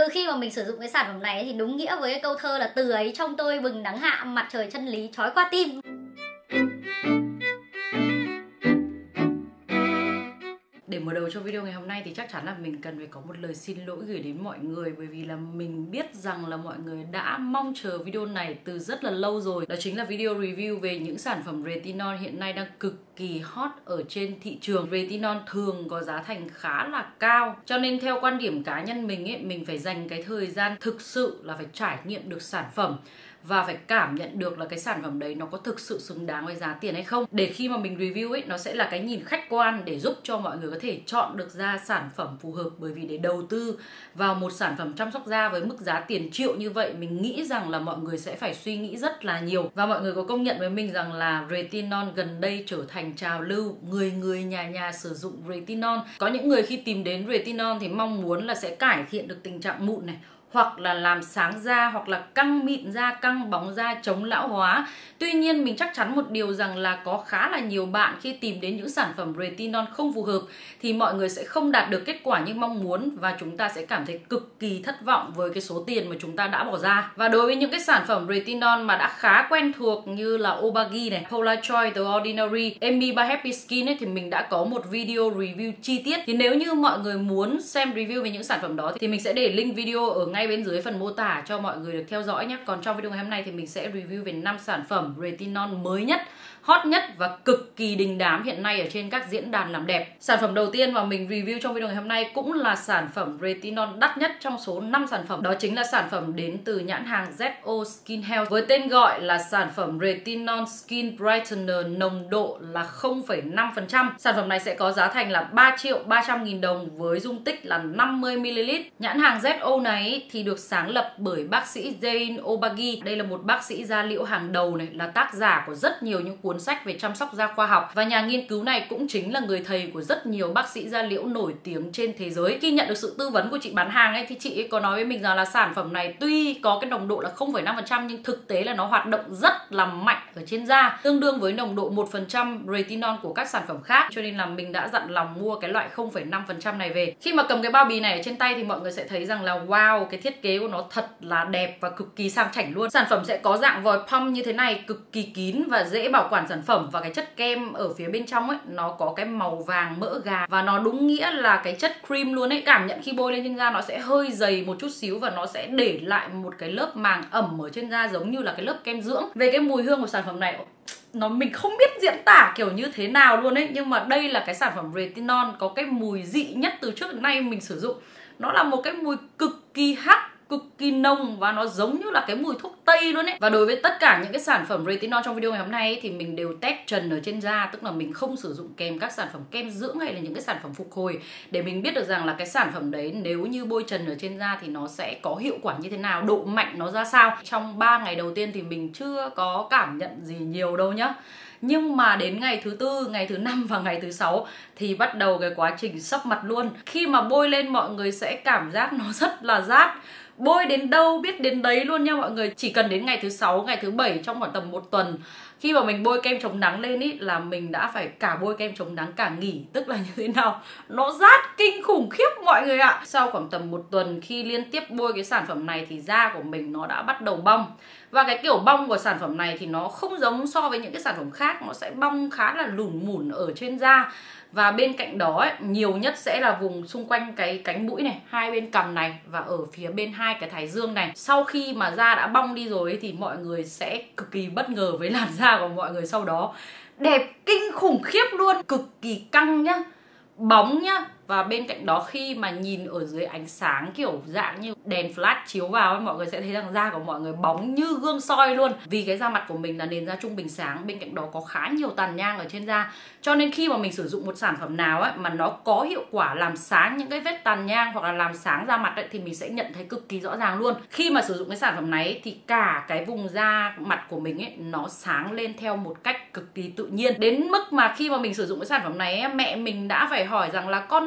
Từ khi mà mình sử dụng cái sản phẩm này thì đúng nghĩa với cái câu thơ là từ ấy trong tôi bừng nắng hạ, mặt trời chân lý chói qua tim. Để mở đầu cho video ngày hôm nay thì chắc chắn là mình cần phải có một lời xin lỗi gửi đến mọi người, bởi vì là mình biết rằng là mọi người đã mong chờ video này từ rất là lâu rồi. Đó chính là video review về những sản phẩm retinol hiện nay đang cực kỳ hot ở trên thị trường. Retinol thường có giá thành khá là cao, cho nên theo quan điểm cá nhân mình ấy, mình phải dành cái thời gian thực sự là phải trải nghiệm được sản phẩm và phải cảm nhận được là cái sản phẩm đấy nó có thực sự xứng đáng với giá tiền hay không, để khi mà mình review ấy nó sẽ là cái nhìn khách quan để giúp cho mọi người có thể chọn được ra sản phẩm phù hợp. Bởi vì để đầu tư vào một sản phẩm chăm sóc da với mức giá tiền triệu như vậy, mình nghĩ rằng là mọi người sẽ phải suy nghĩ rất là nhiều. Và mọi người có công nhận với mình rằng là retinol gần đây trở thành trào lưu, người người nhà nhà sử dụng retinol. Có những người khi tìm đến retinol thì mong muốn là sẽ cải thiện được tình trạng mụn này, hoặc là làm sáng da, hoặc là căng mịn da, căng bóng da, chống lão hóa. Tuy nhiên mình chắc chắn một điều rằng là có khá là nhiều bạn khi tìm đến những sản phẩm retinol không phù hợp thì mọi người sẽ không đạt được kết quả như mong muốn, và chúng ta sẽ cảm thấy cực kỳ thất vọng với cái số tiền mà chúng ta đã bỏ ra. Và đối với những cái sản phẩm retinol mà đã khá quen thuộc như là Obagi này, Polaroid, The Ordinary, Emi by Happy Skin ấy, thì mình đã có một video review chi tiết. Thì nếu như mọi người muốn xem review về những sản phẩm đó thì mình sẽ để link video ở ngay bên dưới phần mô tả cho mọi người được theo dõi nhé. Còn trong video ngày hôm nay thì mình sẽ review về 5 sản phẩm retinol mới nhất, hot nhất và cực kỳ đình đám hiện nay ở trên các diễn đàn làm đẹp. Sản phẩm đầu tiên mà mình review trong video ngày hôm nay cũng là sản phẩm retinol đắt nhất trong số 5 sản phẩm. Đó chính là sản phẩm đến từ nhãn hàng ZO Skin Health với tên gọi là sản phẩm Retinol Skin Brightener nồng độ là 0,5%. Sản phẩm này sẽ có giá thành là 3.300.000 đồng với dung tích là 50ml. Nhãn hàng ZO này thì được sáng lập bởi bác sĩ Zain Obagi. Đây là một bác sĩ da liễu hàng đầu này, là tác giả của rất nhiều những cuốn sách về chăm sóc da khoa học, và nhà nghiên cứu này cũng chính là người thầy của rất nhiều bác sĩ da liễu nổi tiếng trên thế giới. Khi nhận được sự tư vấn của chị bán hàng ấy thì chị ấy có nói với mình rằng là sản phẩm này tuy có cái nồng độ là 0,5% nhưng thực tế là nó hoạt động rất là mạnh ở trên da, tương đương với nồng độ 1% retinol của các sản phẩm khác, cho nên là mình đã dặn lòng mua cái loại 0,5% này về. Khi mà cầm cái bao bì này ở trên tay thì mọi người sẽ thấy rằng là wow, cái thiết kế của nó thật là đẹp và cực kỳ sang chảnh luôn. Sản phẩm sẽ có dạng vòi pump như thế này, cực kỳ kín và dễ bảo quản sản phẩm, và cái chất kem ở phía bên trong ấy nó có cái màu vàng mỡ gà và nó đúng nghĩa là cái chất cream luôn ấy. Cảm nhận khi bôi lên trên da nó sẽ hơi dày một chút xíu và nó sẽ để lại một cái lớp màng ẩm ở trên da giống như là cái lớp kem dưỡng. Về cái mùi hương của sản phẩm này, mình không biết diễn tả kiểu như thế nào luôn ấy, nhưng mà đây là cái sản phẩm retinol có cái mùi dị nhất từ trước đến nay mình sử dụng. Nó là một cái mùi cực kỳ hắc, cực kỳ nồng và nó giống như là cái mùi thuốc tây luôn ấy. Và đối với tất cả những cái sản phẩm retinol trong video ngày hôm nay ấy, thì mình đều test trần ở trên da, tức là mình không sử dụng kèm các sản phẩm kem dưỡng hay là những cái sản phẩm phục hồi, để mình biết được rằng là cái sản phẩm đấy nếu như bôi trần ở trên da thì nó sẽ có hiệu quả như thế nào, độ mạnh nó ra sao. Trong 3 ngày đầu tiên thì mình chưa có cảm nhận gì nhiều đâu nhá. Nhưng mà đến ngày thứ tư, ngày thứ 5 và ngày thứ 6 thì bắt đầu cái quá trình sấp mặt luôn. Khi mà bôi lên mọi người sẽ cảm giác nó rất là rát. Bôi đến đâu biết đến đấy luôn nha mọi người. Chỉ cần đến ngày thứ 6, ngày thứ 7 trong khoảng tầm 1 tuần, khi mà mình bôi kem chống nắng lên ý, là mình đã phải cả bôi kem chống nắng cả nghỉ. Tức là như thế nào? Nó rát kinh khủng khiếp mọi người ạ. Sau khoảng tầm 1 tuần khi liên tiếp bôi cái sản phẩm này thì da của mình nó đã bắt đầu bong. Và cái kiểu bong của sản phẩm này thì nó không giống so với những cái sản phẩm khác. Nó sẽ bong khá là lủn mủn ở trên da. Và bên cạnh đó ấy, nhiều nhất sẽ là vùng xung quanh cái cánh mũi này, hai bên cằm này và ở phía bên hai cái thái dương này. Sau khi mà da đã bong đi rồi ấy, thì mọi người sẽ cực kỳ bất ngờ với làn da của mọi người sau đó. Đẹp kinh khủng khiếp luôn, cực kỳ căng nhá, bóng nhá. Và bên cạnh đó khi mà nhìn ở dưới ánh sáng kiểu dạng như đèn flash chiếu vào ấy, mọi người sẽ thấy rằng da của mọi người bóng như gương soi luôn. Vì cái da mặt của mình là nền da trung bình sáng, bên cạnh đó có khá nhiều tàn nhang ở trên da, cho nên khi mà mình sử dụng một sản phẩm nào ấy mà nó có hiệu quả làm sáng những cái vết tàn nhang hoặc là làm sáng da mặt ấy, thì mình sẽ nhận thấy cực kỳ rõ ràng luôn. Khi mà sử dụng cái sản phẩm này ấy, thì cả cái vùng da mặt của mình ấy nó sáng lên theo một cách cực kỳ tự nhiên, đến mức mà khi mà mình sử dụng cái sản phẩm này ấy, mẹ mình đã phải hỏi rằng là con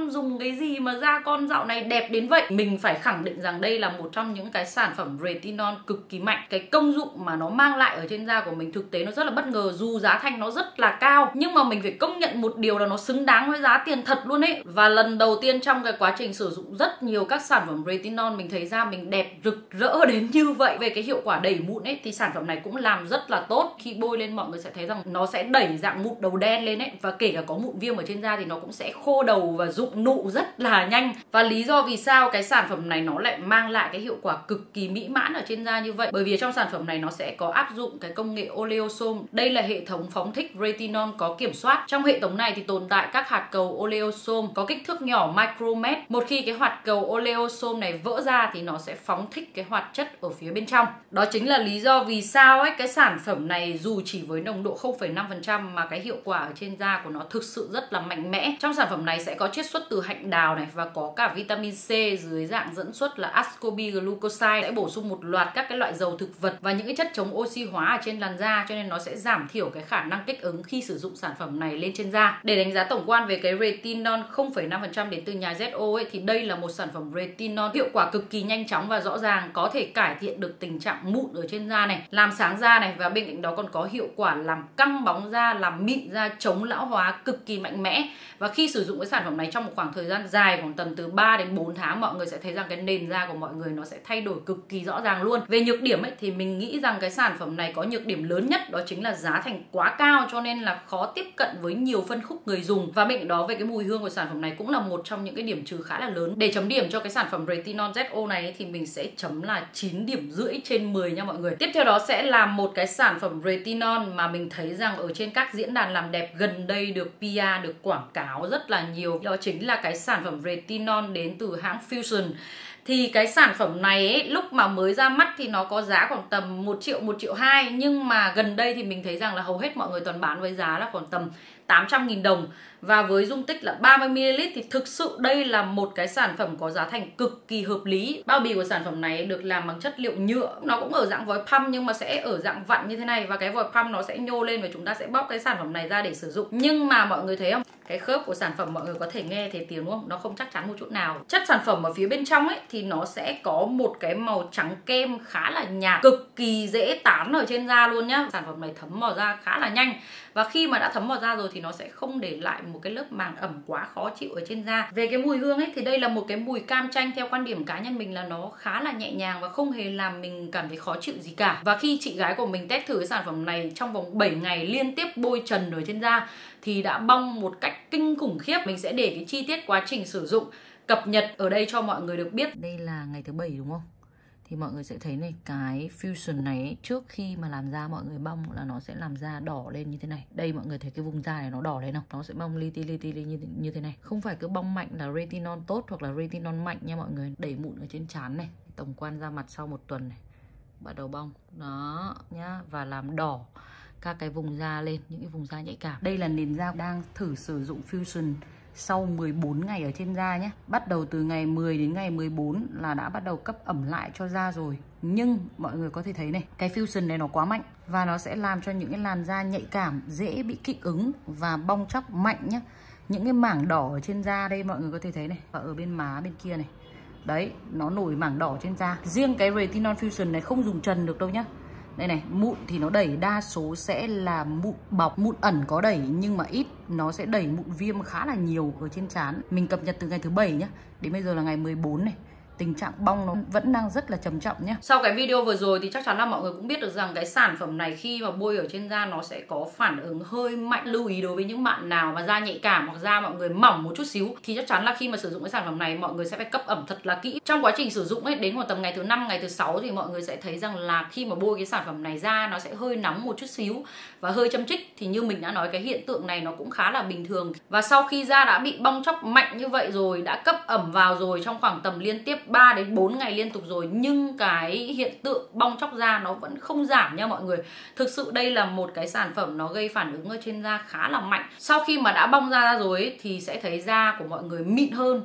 em dùng cái gì mà da con dạo này đẹp đến vậy? Mình phải khẳng định rằng đây là một trong những cái sản phẩm retinol cực kỳ mạnh. Cái công dụng mà nó mang lại ở trên da của mình thực tế nó rất là bất ngờ, dù giá thành nó rất là cao, nhưng mà mình phải công nhận một điều là nó xứng đáng với giá tiền thật luôn ấy. Và lần đầu tiên trong cái quá trình sử dụng rất nhiều các sản phẩm retinol, mình thấy da mình đẹp rực rỡ đến như vậy. Về cái hiệu quả đẩy mụn ấy thì sản phẩm này cũng làm rất là tốt. Khi bôi lên mọi người sẽ thấy rằng nó sẽ đẩy dạng mụn đầu đen lên ấy, và kể cả có mụn viêm ở trên da thì nó cũng sẽ khô đầu và rụng nụ rất là nhanh. Và lý do vì sao cái sản phẩm này nó lại mang lại cái hiệu quả cực kỳ mỹ mãn ở trên da như vậy, bởi vì trong sản phẩm này nó sẽ có áp dụng cái công nghệ oleosome. Đây là hệ thống phóng thích retinol có kiểm soát. Trong hệ thống này thì tồn tại các hạt cầu oleosome có kích thước nhỏ micromet. Một khi cái hạt cầu oleosome này vỡ ra thì nó sẽ phóng thích cái hoạt chất ở phía bên trong. Đó chính là lý do vì sao ấy cái sản phẩm này dù chỉ với nồng độ 0,5% mà cái hiệu quả ở trên da của nó thực sự rất là mạnh mẽ. Trong sản phẩm này sẽ có chiết xuất từ hạnh đào này và có cả vitamin C dưới dạng dẫn xuất là ascorbic glucoside, sẽ bổ sung một loạt các cái loại dầu thực vật và những cái chất chống oxy hóa ở trên làn da, cho nên nó sẽ giảm thiểu cái khả năng kích ứng khi sử dụng sản phẩm này lên trên da. Để đánh giá tổng quan về cái retinol 0,5% đến từ nhà ZO ấy, thì đây là một sản phẩm retinol hiệu quả cực kỳ nhanh chóng và rõ ràng, có thể cải thiện được tình trạng mụn ở trên da này, làm sáng da này, và bên cạnh đó còn có hiệu quả làm căng bóng da, làm mịn da, chống lão hóa cực kỳ mạnh mẽ. Và khi sử dụng cái sản phẩm này trong một khoảng thời gian dài, khoảng tầm từ 3 đến 4 tháng, mọi người sẽ thấy rằng cái nền da của mọi người nó sẽ thay đổi cực kỳ rõ ràng luôn. Về nhược điểm ấy thì mình nghĩ rằng cái sản phẩm này có nhược điểm lớn nhất, đó chính là giá thành quá cao, cho nên là khó tiếp cận với nhiều phân khúc người dùng. Và bên cạnh đó về cái mùi hương của sản phẩm này cũng là một trong những cái điểm trừ khá là lớn. Để chấm điểm cho cái sản phẩm retinol ZO này ấy, thì mình sẽ chấm là 9,5 điểm trên 10 nha mọi người. Tiếp theo đó sẽ là một cái sản phẩm retinol mà mình thấy rằng ở trên các diễn đàn làm đẹp gần đây được PR, được quảng cáo rất là nhiều. Đó chính là cái sản phẩm retinol đến từ hãng Fusion. Thì cái sản phẩm này ấy, lúc mà mới ra mắt thì nó có giá khoảng tầm 1 triệu, 1,2 triệu, nhưng mà gần đây thì mình thấy rằng là hầu hết mọi người toàn bán với giá là khoảng tầm 800.000 đồng. Và với dung tích là 30ml thì thực sự đây là một cái sản phẩm có giá thành cực kỳ hợp lý. Bao bì của sản phẩm này được làm bằng chất liệu nhựa. Nó cũng ở dạng vòi pump nhưng mà sẽ ở dạng vặn như thế này. Và cái vòi pump nó sẽ nhô lên và chúng ta sẽ bóc cái sản phẩm này ra để sử dụng. Nhưng mà mọi người thấy không? Cái khớp của sản phẩm mọi người có thể nghe thấy tiếng đúng không? Nó không chắc chắn một chút nào. Chất sản phẩm ở phía bên trong ấy thì nó sẽ có một cái màu trắng kem khá là nhạt, cực kỳ dễ tán ở trên da luôn nhá. Sản phẩm này thấm vào da khá là nhanh. Và khi mà đã thấm vào da rồi thì nó sẽ không để lại một cái lớp màng ẩm quá khó chịu ở trên da. Về cái mùi hương ấy thì đây là một cái mùi cam chanh, theo quan điểm cá nhân mình là nó khá là nhẹ nhàng và không hề làm mình cảm thấy khó chịu gì cả. Và khi chị gái của mình test thử cái sản phẩm này trong vòng 7 ngày liên tiếp bôi trần ở trên da thì đã bong một cách kinh khủng khiếp. Mình sẽ để cái chi tiết quá trình sử dụng cập nhật ở đây cho mọi người được biết. Đây là ngày thứ 7 đúng không? Thì mọi người sẽ thấy này, cái Fusion này ấy, trước khi mà làm da mọi người bong là nó sẽ làm da đỏ lên như thế này. Đây mọi người thấy cái vùng da này nó đỏ lên không? Nó sẽ bong li ti như thế này. Không phải cứ bong mạnh là retinol tốt hoặc là retinol mạnh nha mọi người. Đẩy mụn ở trên trán này, tổng quan da mặt sau 1 tuần này, bắt đầu bong đó nhá, và làm đỏ các cái vùng da lên, những cái vùng da nhạy cảm. Đây là nền da đang thử sử dụng Fusion sau 14 ngày ở trên da nhé. Bắt đầu từ ngày 10 đến ngày 14 là đã bắt đầu cấp ẩm lại cho da rồi. Nhưng mọi người có thể thấy này, cái Fusion này nó quá mạnh và nó sẽ làm cho những cái làn da nhạy cảm dễ bị kích ứng và bong tróc mạnh nhé. Những cái mảng đỏ ở trên da đây mọi người có thể thấy này, và ở bên má bên kia này. Đấy, nó nổi mảng đỏ trên da. Riêng cái Retinol Fusion này không dùng trần được đâu nhá. Đây này, mụn thì nó đẩy đa số sẽ là mụn bọc, mụn ẩn có đẩy nhưng mà ít, nó sẽ đẩy mụn viêm khá là nhiều ở trên trán. Mình cập nhật từ ngày thứ 7 nhá, đến bây giờ là ngày 14 này. Tình trạng bong nó vẫn đang rất là trầm trọng nhé. Sau cái video vừa rồi thì chắc chắn là mọi người cũng biết được rằng cái sản phẩm này khi mà bôi ở trên da nó sẽ có phản ứng hơi mạnh. Lưu ý đối với những bạn nào mà da nhạy cảm hoặc da mọi người mỏng một chút xíu thì chắc chắn là khi mà sử dụng cái sản phẩm này mọi người sẽ phải cấp ẩm thật là kỹ. Trong quá trình sử dụng ấy, đến khoảng tầm ngày thứ 5, ngày thứ 6 thì mọi người sẽ thấy rằng là khi mà bôi cái sản phẩm này ra nó sẽ hơi nóng một chút xíu và hơi châm chích. Thì như mình đã nói, cái hiện tượng này nó cũng khá là bình thường. Và sau khi da đã bị bong tróc mạnh như vậy rồi, đã cấp ẩm vào rồi trong khoảng tầm liên tiếp 3 đến 4 ngày liên tục rồi, nhưng cái hiện tượng bong tróc da nó vẫn không giảm nha mọi người. Thực sự đây là một cái sản phẩm nó gây phản ứng ở trên da khá là mạnh. Sau khi mà đã bong da ra rồi ấy, thì sẽ thấy da của mọi người mịn hơn,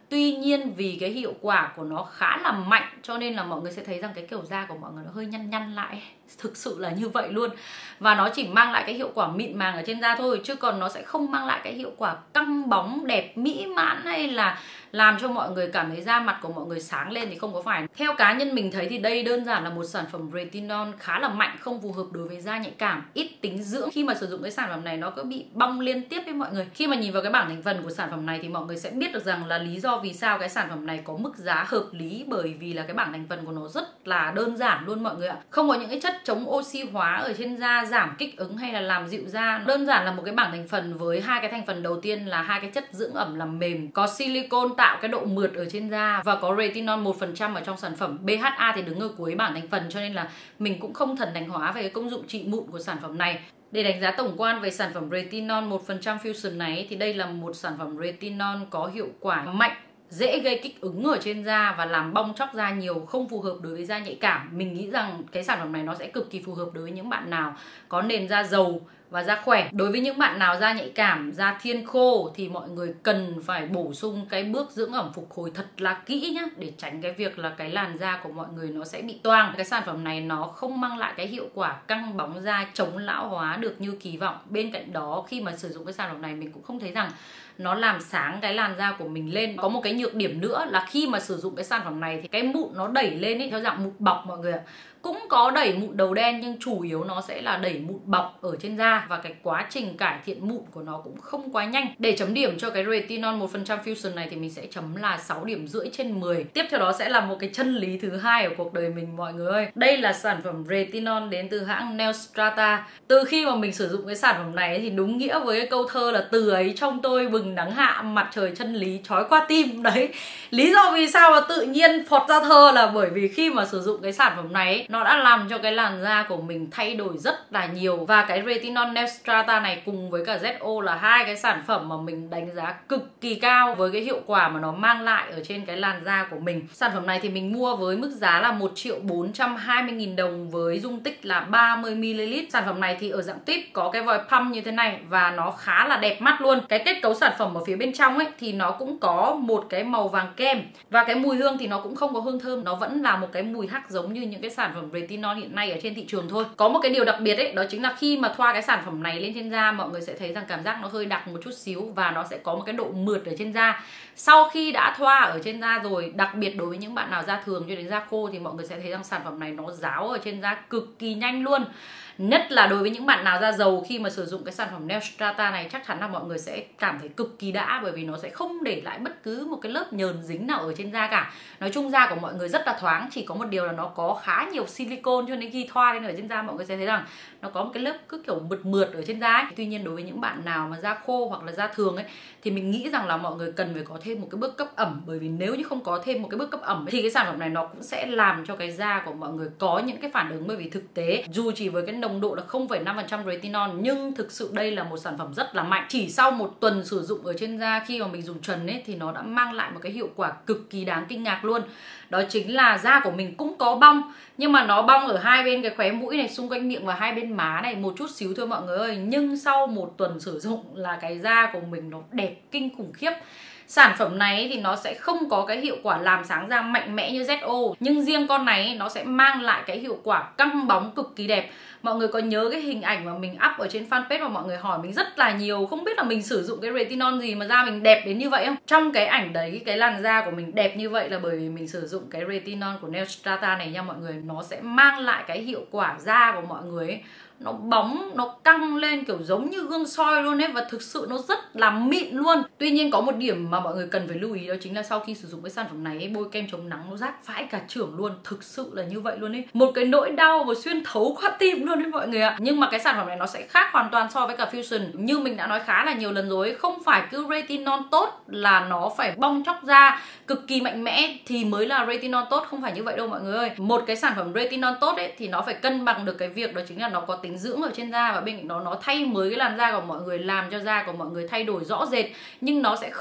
Tuy nhiên vì cái hiệu quả của nó khá là mạnh cho nên là mọi người sẽ thấy rằng cái kiểu da của mọi người nó hơi nhăn nhăn lại. Thực sự là như vậy luôn. Và nó chỉ mang lại cái hiệu quả mịn màng ở trên da thôi, chứ còn nó sẽ không mang lại cái hiệu quả căng bóng, đẹp, mỹ mãn hay là làm cho mọi người cảm thấy da mặt của mọi người sáng lên thì không có phải. Theo cá nhân mình thấy thì đây đơn giản là một sản phẩm retinol khá là mạnh, không phù hợp đối với da nhạy cảm, ít tính dưỡng. Khi mà sử dụng cái sản phẩm này nó cứ bị bong liên tiếp với mọi người. Khi mà nhìn vào cái bảng thành phần của sản phẩm này thì mọi người sẽ biết được rằng là lý do vì sao cái sản phẩm này có mức giá hợp lý, bởi vì là cái bảng thành phần của nó rất là đơn giản luôn mọi người ạ. Không có những cái chất chống oxy hóa ở trên da, giảm kích ứng hay là làm dịu da. Đơn giản là một cái bảng thành phần với hai cái thành phần đầu tiên là hai cái chất dưỡng ẩm làm mềm, có silicone tạo cái độ mượt ở trên da và có retinol 1% ở trong sản phẩm. BHA thì đứng ở cuối bảng thành phần cho nên là mình cũng không thần thánh hóa về cái công dụng trị mụn của sản phẩm này. Để đánh giá tổng quan về sản phẩm retinol 1% Fusion này thì đây là một sản phẩm retinol có hiệu quả mạnh, dễ gây kích ứng ở trên da và làm bong chóc da nhiều, không phù hợp đối với da nhạy cảm. Mình nghĩ rằng cái sản phẩm này nó sẽ cực kỳ phù hợp đối với những bạn nào có nền da dầu và da khỏe. Đối với những bạn nào da nhạy cảm, da thiên khô thì mọi người cần phải bổ sung cái bước dưỡng ẩm phục hồi thật là kỹ nhá, để tránh cái việc là cái làn da của mọi người nó sẽ bị toang. Cái sản phẩm này nó không mang lại cái hiệu quả căng bóng da, chống lão hóa được như kỳ vọng. Bên cạnh đó khi mà sử dụng cái sản phẩm này mình cũng không thấy rằng nó làm sáng cái làn da của mình lên. Có một cái nhược điểm nữa là khi mà sử dụng cái sản phẩm này thì cái mụn nó đẩy lên ấy, theo dạng mụn bọc mọi người ạ. Cũng có đẩy mụn đầu đen nhưng chủ yếu nó sẽ là đẩy mụn bọc ở trên da, và cái quá trình cải thiện mụn của nó cũng không quá nhanh. Để chấm điểm cho cái retinol 1% Fusion này thì mình sẽ chấm là 6,5 trên 10. Tiếp theo đó sẽ là một cái chân lý thứ hai ở cuộc đời mình mọi người ơi. Đây là sản phẩm retinol đến từ hãng Neostrata. Từ khi mà mình sử dụng cái sản phẩm này thì đúng nghĩa với cái câu thơ là từ ấy trong tôi bừng nắng hạ, mặt trời chân lý chói qua tim. Đấy, lý do vì sao mà tự nhiên phọt ra thơ là bởi vì khi mà sử dụng cái sản phẩm này ấy, nó đã làm cho cái làn da của mình thay đổi rất là nhiều. Và cái retinol Neostrata này cùng với cả ZO là hai cái sản phẩm mà mình đánh giá cực kỳ cao với cái hiệu quả mà nó mang lại ở trên cái làn da của mình. Sản phẩm này thì mình mua với mức giá là 1.420.000 đồng với dung tích là 30ml. Sản phẩm này thì ở dạng tip có cái vòi pump như thế này và nó khá là đẹp mắt luôn. Cái kết cấu sản phẩm ở phía bên trong ấy thì nó cũng có một cái màu vàng kem, và cái mùi hương thì nó cũng không có hương thơm, nó vẫn là một cái mùi hắc giống như những cái sản phẩm retinol hiện nay ở trên thị trường thôi. Có một cái điều đặc biệt ấy, đó chính là khi mà thoa cái sản phẩm này lên trên da, mọi người sẽ thấy rằng cảm giác nó hơi đặc một chút xíu và nó sẽ có một cái độ mượt ở trên da. Sau khi đã thoa ở trên da rồi, đặc biệt đối với những bạn nào da thường cho đến da khô thì mọi người sẽ thấy rằng sản phẩm này nó ráo ở trên da cực kỳ nhanh luôn. Nhất là đối với những bạn nào da dầu, khi mà sử dụng cái sản phẩm Neostrata này chắc chắn là mọi người sẽ cảm thấy cực kỳ đã, bởi vì nó sẽ không để lại bất cứ một cái lớp nhờn dính nào ở trên da cả. Nói chung da của mọi người rất là thoáng, chỉ có một điều là nó có khá nhiều silicone cho nên khi thoa lên ở trên da mọi người sẽ thấy rằng nó có một cái lớp cứ kiểu mượt mượt ở da ấy. Tuy nhiên đối với những bạn nào mà da khô hoặc là da thường ấy thì mình nghĩ rằng là mọi người cần phải có thêm một cái bước cấp ẩm, bởi vì nếu như không có thêm một cái bước cấp ẩm ấy, thì cái sản phẩm này nó cũng sẽ làm cho cái da của mọi người có những cái phản ứng. Bởi vì thực tế dù chỉ với cái nồng độ là 0,5% retinol nhưng thực sự đây là một sản phẩm rất là mạnh. Chỉ sau một tuần sử dụng ở trên da khi mà mình dùng trần ấy thì nó đã mang lại một cái hiệu quả cực kỳ đáng kinh ngạc luôn. Đó chính là da của mình cũng có bong, nhưng mà nó bong ở hai bên cái khóe mũi này, xung quanh miệng và hai bên má này một chút xíu thôi mọi người ơi. Nhưng sau một tuần sử dụng là cái da của mình nó đẹp kinh khủng khiếp. Sản phẩm này thì nó sẽ không có cái hiệu quả làm sáng da mạnh mẽ như ZO, nhưng riêng con này nó sẽ mang lại cái hiệu quả căng bóng cực kỳ đẹp. Mọi người có nhớ cái hình ảnh mà mình up ở trên fanpage mà mọi người hỏi mình rất là nhiều, không biết là mình sử dụng cái retinol gì mà da mình đẹp đến như vậy không? Trong cái ảnh đấy, cái làn da của mình đẹp như vậy là bởi vì mình sử dụng cái retinol của Neostrata này nha mọi người. Nó sẽ mang lại cái hiệu quả da của mọi người ấy, nó bóng, nó căng lên kiểu giống như gương soi luôn ấy, và thực sự nó rất là mịn luôn. Tuy nhiên có một điểm mà mọi người cần phải lưu ý, đó chính là sau khi sử dụng cái sản phẩm này ấy, bôi kem chống nắng nó rát vãi cả chưởng luôn. Thực sự là như vậy luôn ấy, một cái nỗi đau và xuyên thấu qua tim luôn đấy mọi người ạ. Nhưng mà cái sản phẩm này nó sẽ khác hoàn toàn so với cả Fusion. Như mình đã nói khá là nhiều lần rồi, không phải cứ retinol tốt là nó phải bong chóc da cực kỳ mạnh mẽ thì mới là retinol tốt, không phải như vậy đâu mọi người ơi. Một cái sản phẩm retinol tốt ấy thì nó phải cân bằng được cái việc đó chính là nó có tính dưỡng ở trên da, và bên cạnh đó nó thay mới cái làn da của mọi người, làm cho da của mọi người thay đổi rõ rệt, nhưng nó sẽ không mang lại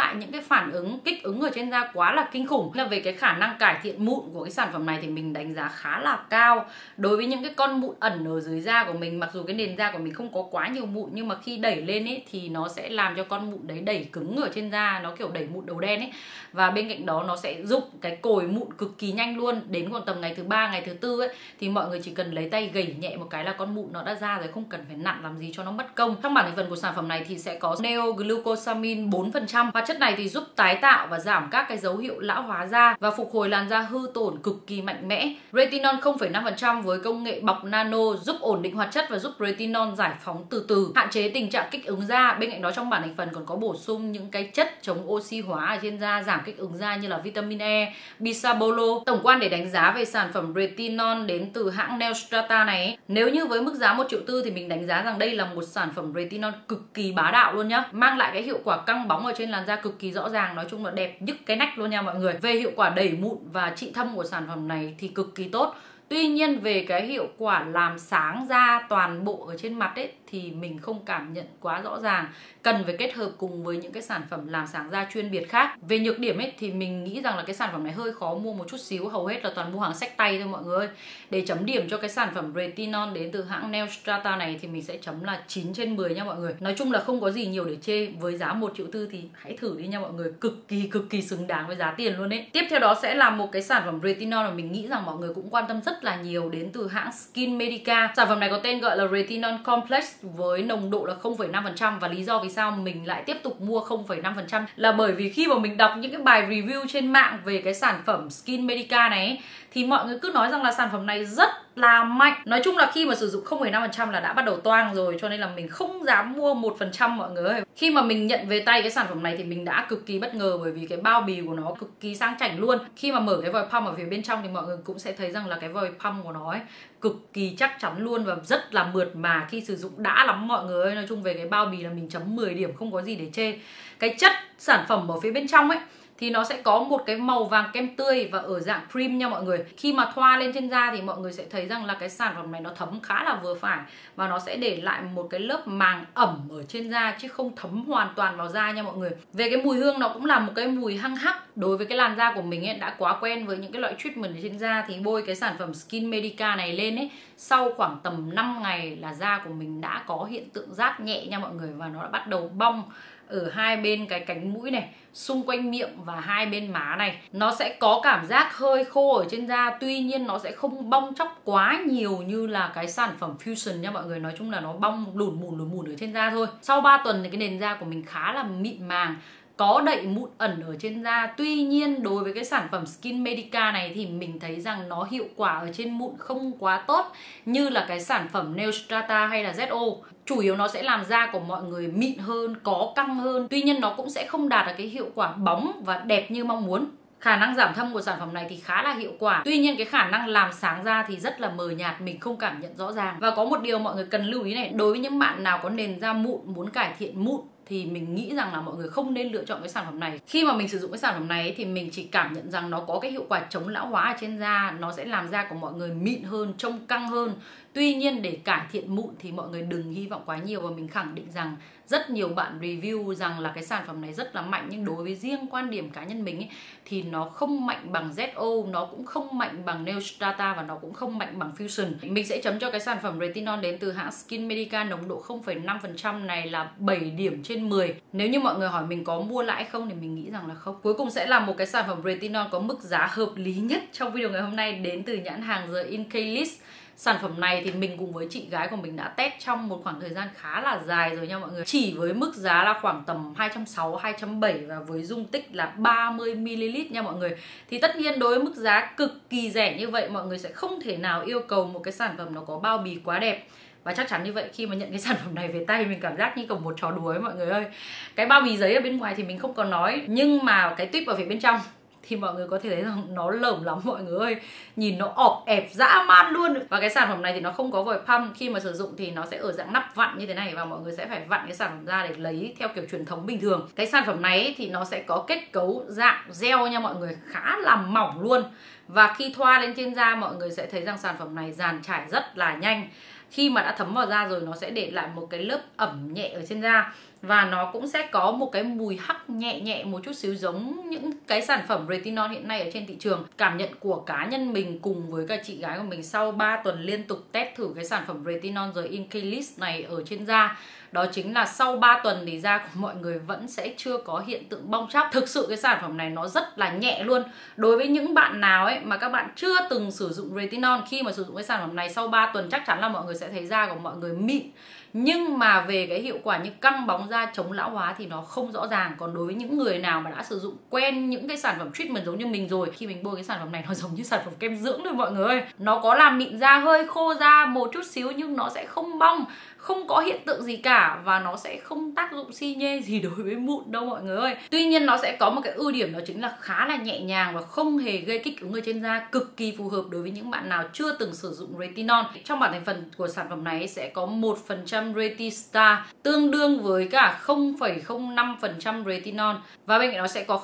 lại những cái phản ứng kích ứng ở trên da quá là kinh khủng. Là về cái khả năng cải thiện mụn của cái sản phẩm này thì mình đánh giá khá là cao. Đối với những cái con mụn ẩn ở dưới da của mình, mặc dù cái nền da của mình không có quá nhiều mụn, nhưng mà khi đẩy lên ấy thì nó sẽ làm cho con mụn đấy đẩy cứng ở trên da, nó kiểu đẩy mụn đầu đen ấy. Và bên cạnh đó nó sẽ giúp cái cồi mụn cực kỳ nhanh luôn. Đến khoảng tầm ngày thứ 3, ngày thứ 4 ấy thì mọi người chỉ cần lấy tay gẩy nhẹ một cái là con mụn nó đã ra rồi, không cần phải nặn làm gì cho nó mất công. Trong bảng thành phần của sản phẩm này thì sẽ có neo-glucosamine 4%. Hóa chất này thì giúp tái tạo và giảm các cái dấu hiệu lão hóa da và phục hồi làn da hư tổn cực kỳ mạnh mẽ. Retinol 0,5% với công nghệ bọc nano giúp ổn định hoạt chất và giúp retinol giải phóng từ từ, hạn chế tình trạng kích ứng da. Bên cạnh đó trong bảng thành phần còn có bổ sung những cái chất chống oxy hóa ở trên da, giảm kích ứng da như là vitamin E, bisabolol. Tổng quan để đánh giá về sản phẩm retinol đến từ hãng Neostrata này, nếu như với mức giá 1,4 triệu thì mình đánh giá rằng đây là một sản phẩm retinol cực kỳ bá đạo luôn nhá, mang lại cái hiệu quả căng bóng ở trên làn da cực kỳ rõ ràng, nói chung là đẹp nhức cái nách luôn nha mọi người. Về hiệu quả đẩy mụn và trị thâm của sản phẩm này thì cực kỳ tốt. Tuy nhiên về cái hiệu quả làm sáng da toàn bộ ở trên mặt ấy thì mình không cảm nhận quá rõ ràng, cần phải kết hợp cùng với những cái sản phẩm làm sáng da chuyên biệt khác. Về nhược điểm ấy thì mình nghĩ rằng là cái sản phẩm này hơi khó mua một chút xíu, hầu hết là toàn mua hàng xách tay thôi mọi người. Để chấm điểm cho cái sản phẩm retinol đến từ hãng Neostrata này thì mình sẽ chấm là 9/10 nha mọi người. Nói chung là không có gì nhiều để chê, với giá 1,4 triệu thì hãy thử đi nha mọi người, cực kỳ xứng đáng với giá tiền luôn ấy. Tiếp theo đó sẽ là một cái sản phẩm retinol mà mình nghĩ rằng mọi người cũng quan tâm rất là nhiều, đến từ hãng Skin Medica. Sản phẩm này có tên gọi là Retinol Complex với nồng độ là 0,5%. Và lý do vì sao mình lại tiếp tục mua 0,5% là bởi vì khi mà mình đọc những cái bài review trên mạng về cái sản phẩm Skin Medica này ấy, thì mọi người cứ nói rằng là sản phẩm này rất là mạnh. Nói chung là khi mà sử dụng 0,5% là đã bắt đầu toang rồi, cho nên là mình không dám mua 1% mọi người ơi. Khi mà mình nhận về tay cái sản phẩm này thì mình đã cực kỳ bất ngờ, bởi vì cái bao bì của nó cực kỳ sang chảnh luôn. Khi mà mở cái vòi pump ở phía bên trong thì mọi người cũng sẽ thấy rằng là cái vòi pump của nó ấy cực kỳ chắc chắn luôn và rất là mượt mà, khi sử dụng đã lắm mọi người ơi. Nói chung về cái bao bì là mình chấm 10 điểm, không có gì để chê. Cái chất sản phẩm ở phía bên trong ấy thì nó sẽ có một cái màu vàng kem tươi và ở dạng cream nha mọi người. Khi mà thoa lên trên da thì mọi người sẽ thấy rằng là cái sản phẩm này nó thấm khá là vừa phải, và nó sẽ để lại một cái lớp màng ẩm ở trên da chứ không thấm hoàn toàn vào da nha mọi người. Về cái mùi hương nó cũng là một cái mùi hăng hắc. Đối với cái làn da của mình ấy, đã quá quen với những cái loại treatment ở trên da thì bôi cái sản phẩm Skin Medica này lên ấy, sau khoảng tầm 5 ngày là da của mình đã có hiện tượng rát nhẹ nha mọi người, và nó đã bắt đầu bong ở hai bên cái cánh mũi này, xung quanh miệng và hai bên má này. Nó sẽ có cảm giác hơi khô ở trên da, tuy nhiên nó sẽ không bong chóc quá nhiều như là cái sản phẩm Fusion nha mọi người. Nói chung là nó bong lùn mùn ở trên da thôi. Sau 3 tuần thì cái nền da của mình khá là mịn màng, có đậy mụn ẩn ở trên da. Tuy nhiên đối với cái sản phẩm Skin Medica này thì mình thấy rằng nó hiệu quả ở trên mụn không quá tốt như là cái sản phẩm Neostrata hay là ZO. Chủ yếu nó sẽ làm da của mọi người mịn hơn, có căng hơn. Tuy nhiên nó cũng sẽ không đạt được cái hiệu quả bóng và đẹp như mong muốn. Khả năng giảm thâm của sản phẩm này thì khá là hiệu quả. Tuy nhiên cái khả năng làm sáng da thì rất là mờ nhạt, mình không cảm nhận rõ ràng. Và có một điều mọi người cần lưu ý này, đối với những bạn nào có nền da mụn, muốn cải thiện mụn thì mình nghĩ rằng là mọi người không nên lựa chọn cái sản phẩm này. Khi mà mình sử dụng cái sản phẩm này thì mình chỉ cảm nhận rằng nó có cái hiệu quả chống lão hóa ở trên da, nó sẽ làm da của mọi người mịn hơn, trông căng hơn. Tuy nhiên để cải thiện mụn thì mọi người đừng hy vọng quá nhiều, và mình khẳng định rằng rất nhiều bạn review rằng là cái sản phẩm này rất là mạnh, nhưng đối với riêng quan điểm cá nhân mình ấy, thì nó không mạnh bằng ZO, nó cũng không mạnh bằng Neostrata và nó cũng không mạnh bằng Fusion. Mình sẽ chấm cho cái sản phẩm retinol đến từ hãng Skin Medica nồng độ 0,5% này là 7/10. Nếu như mọi người hỏi mình có mua lại không thì mình nghĩ rằng là không. Cuối cùng sẽ là một cái sản phẩm retinol có mức giá hợp lý nhất trong video ngày hôm nay, đến từ nhãn hàng The Incalist. Sản phẩm này thì mình cùng với chị gái của mình đã test trong một khoảng thời gian khá là dài rồi nha mọi người. Chỉ với mức giá là khoảng tầm 260, 270 và với dung tích là 30ml nha mọi người. Thì tất nhiên đối với mức giá cực kỳ rẻ như vậy, mọi người sẽ không thể nào yêu cầu một cái sản phẩm nó có bao bì quá đẹp. Và chắc chắn như vậy, khi mà nhận cái sản phẩm này về tay mình cảm giác như cầm một trò đùa ấy mọi người ơi. Cái bao bì giấy ở bên ngoài thì mình không còn nói, nhưng mà cái tuyếp ở phía bên trong thì mọi người có thể thấy rằng nó lởm lắm mọi người ơi. Nhìn nó ọp ẹp dã man luôn. Và cái sản phẩm này thì nó không có vòi pump. Khi mà sử dụng thì nó sẽ ở dạng nắp vặn như thế này, và mọi người sẽ phải vặn cái sản phẩm ra để lấy theo kiểu truyền thống bình thường. Cái sản phẩm này thì nó sẽ có kết cấu dạng gel nha mọi người, khá là mỏng luôn. Và khi thoa lên trên da mọi người sẽ thấy rằng sản phẩm này dàn trải rất là nhanh. Khi mà đã thấm vào da rồi nó sẽ để lại một cái lớp ẩm nhẹ ở trên da. và nó cũng sẽ có một cái mùi hắc nhẹ nhẹ một chút xíu giống những cái sản phẩm retinol hiện nay ở trên thị trường. Cảm nhận của cá nhân mình cùng với cả chị gái của mình sau 3 tuần liên tục test thử cái sản phẩm retinol The Incalist này ở trên da, đó chính là sau 3 tuần thì da của mọi người vẫn sẽ chưa có hiện tượng bong tróc. Thực sự cái sản phẩm này nó rất là nhẹ luôn. Đối với những bạn nào ấy mà các bạn chưa từng sử dụng retinol, khi mà sử dụng cái sản phẩm này sau 3 tuần chắc chắn là mọi người sẽ thấy da của mọi người mịn. Nhưng mà về cái hiệu quả như căng bóng da, chống lão hóa thì nó không rõ ràng. Còn đối với những người nào mà đã sử dụng quen những cái sản phẩm treatment giống như mình rồi, khi mình bôi cái sản phẩm này nó giống như sản phẩm kem dưỡng thôi mọi người ơi. Nó có làm mịn da, hơi khô da một chút xíu nhưng nó sẽ không bong, không có hiện tượng gì cả, và nó sẽ không tác dụng xi nhê gì đối với mụn đâu mọi người ơi. Tuy nhiên nó sẽ có một cái ưu điểm, đó chính là khá là nhẹ nhàng và không hề gây kích ứng ở trên da, cực kỳ phù hợp đối với những bạn nào chưa từng sử dụng retinol. Trong bảng thành phần của sản phẩm này sẽ có 1% Retistar, tương đương với cả 0,05% retinol, và bên cạnh đó sẽ có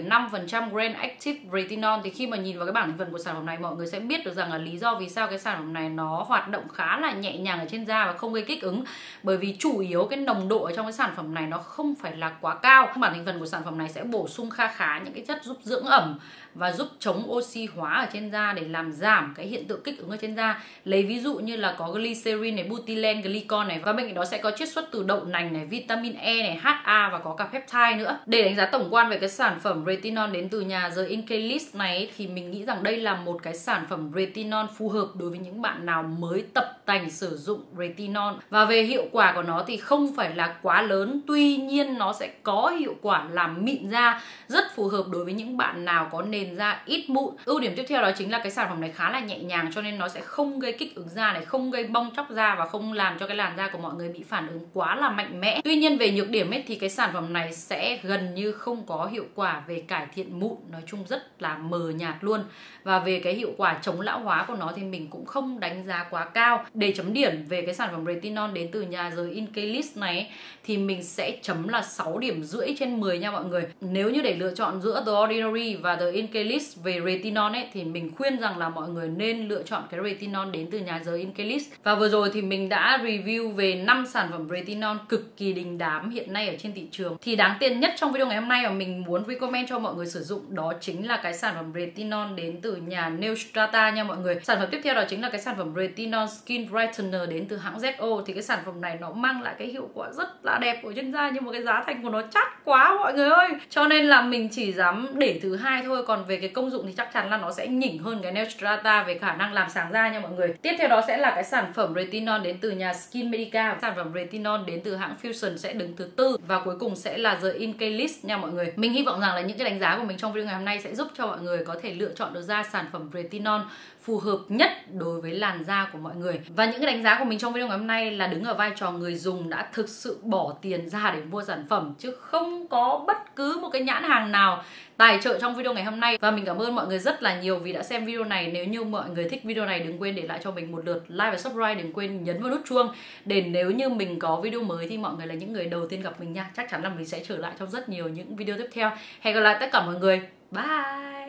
0,5% Grand Active Retinol. Thì khi mà nhìn vào cái bảng thành phần của sản phẩm này, mọi người sẽ biết được rằng là lý do vì sao cái sản phẩm này nó hoạt động khá là nhẹ nhàng ở trên da và không gây kích ứng. Bởi vì chủ yếu cái nồng độ ở trong cái sản phẩm này nó không phải là quá cao. Bản thành phần của sản phẩm này sẽ bổ sung kha khá những cái chất giúp dưỡng ẩm và giúp chống oxy hóa ở trên da để làm giảm cái hiện tượng kích ứng ở trên da. Lấy ví dụ như là có glycerin này, butylene glycol này, và bên cạnh đó sẽ có chiết xuất từ đậu nành này, vitamin E này, HA và có cả peptide nữa. Để đánh giá tổng quan về cái sản phẩm retinol đến từ nhà The Incalist này thì mình nghĩ rằng đây là một cái sản phẩm retinol phù hợp đối với những bạn nào mới tập tành sử dụng retinol. Và về hiệu quả của nó thì không phải là quá lớn, tuy nhiên nó sẽ có hiệu quả làm mịn da, rất phù hợp đối với những bạn nào có nền da ít mụn. Ưu điểm tiếp theo đó chính là cái sản phẩm này khá là nhẹ nhàng, cho nên nó sẽ không gây kích ứng da này, không gây bong tróc da và không làm cho cái làn da của mọi người bị phản ứng quá là mạnh mẽ. Tuy nhiên về nhược điểm ấy thì cái sản phẩm này sẽ gần như không có hiệu quả về cải thiện mụn, nói chung rất là mờ nhạt luôn. Và về cái hiệu quả chống lão hóa của nó thì mình cũng không đánh giá quá cao. Để chấm điểm về cái sản phẩm retinol đến từ nhà The Incalist này thì mình sẽ chấm là 6,5 điểm trên 10 nha mọi người. Nếu như để lựa chọn giữa The Ordinary và The Incalist về retinol ấy thì mình khuyên rằng là mọi người nên lựa chọn cái retinol đến từ nhà The Incalist. Và vừa rồi thì mình đã review về 5 sản phẩm retinol cực kỳ đình đám hiện nay ở trên thị trường. Thì đáng tiền nhất trong video ngày hôm nay mà mình muốn recommend cho mọi người sử dụng đó chính là cái sản phẩm retinol đến từ nhà Neostrata nha mọi người. Sản phẩm tiếp theo đó chính là cái sản phẩm retinol Skin Brightener đến từ hãng ZO. Thì cái sản phẩm này nó mang lại cái hiệu quả rất là đẹp của trên da, nhưng mà cái giá thành của nó chát quá mọi người ơi, cho nên là mình chỉ dám để thứ hai thôi. Còn về cái công dụng thì chắc chắn là nó sẽ nhỉnh hơn cái Neostrata về khả năng làm sáng da nha mọi người. Tiếp theo đó sẽ là cái sản phẩm retinol đến từ nhà Skin Medica. Sản phẩm retinol đến từ hãng Fusion sẽ đứng thứ tư, và cuối cùng sẽ là The Incalist nha mọi người. Mình hy vọng rằng là những cái đánh giá của mình trong video ngày hôm nay sẽ giúp cho mọi người có thể lựa chọn được ra sản phẩm retinol phù hợp nhất đối với làn da của mọi người. Và những cái đánh giá của mình trong video ngày hôm nay là đứng ở vai trò người dùng đã thực sự bỏ tiền ra để mua sản phẩm, chứ không có bất cứ một cái nhãn hàng nào tài trợ trong video ngày hôm nay. Và mình cảm ơn mọi người rất là nhiều vì đã xem video này. Nếu như mọi người thích video này đừng quên để lại cho mình một lượt like và subscribe, đừng quên nhấn vào nút chuông để nếu như mình có video mới thì mọi người là những người đầu tiên gặp mình nha. Chắc chắn là mình sẽ trở lại trong rất nhiều những video tiếp theo. Hẹn gặp lại tất cả mọi người. Bye.